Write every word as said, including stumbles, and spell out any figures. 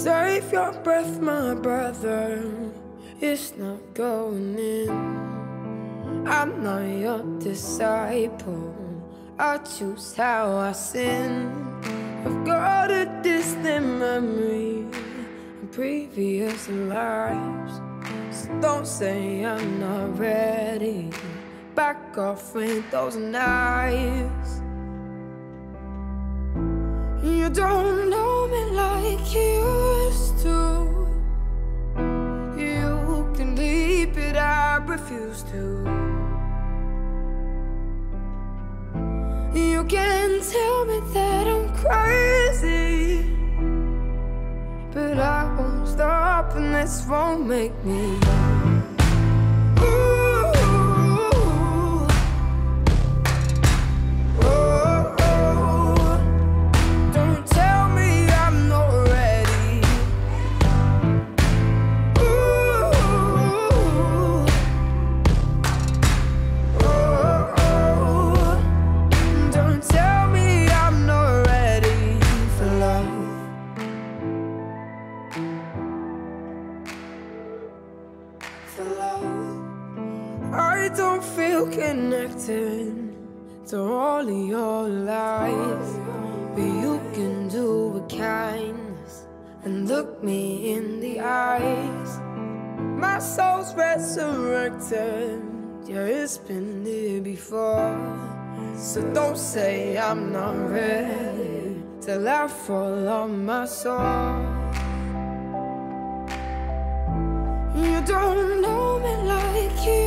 Save your breath, my brother, it's not going in. I'm not your disciple, I choose how I sin. I've got a distant memory of previous lives, so don't say I'm not ready. Back off with those knives. You don't know me like you used to. You can leave it, I refuse to. You can tell me that I'm crazy, but I won't stop and this won't make me. Connected to all of your lies, but you can do a kindness and look me in the eyes. My soul's resurrected, yeah, it's been here before. So don't say I'm not ready till I fall on my sword. You don't know me like you